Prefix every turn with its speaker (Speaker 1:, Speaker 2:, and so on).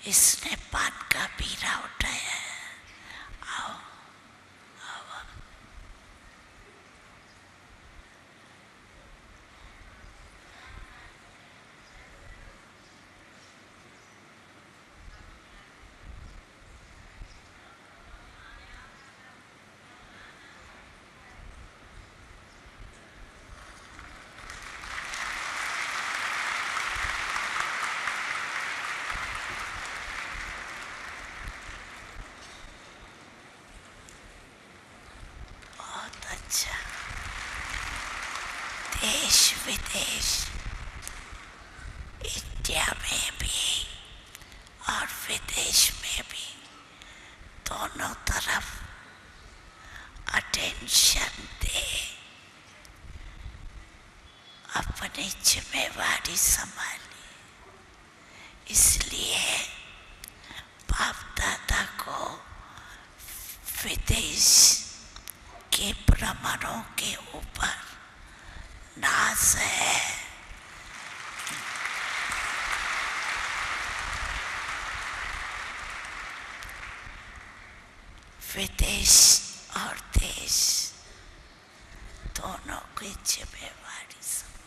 Speaker 1: इसने पान का बीड़ा उठाया है। आओ आओ। बहुत अच्छा। देश विदेश, इंडिया में भी और विदेश में भी, दोनों तरफ अटेंशन दे, अपनी जिम्मेवारी संभाली। इसलिए बाप दादा को विदेश के भ्रमणों के ऊपर नाज है। विदेश और देश दोनों की जिम्मेवारी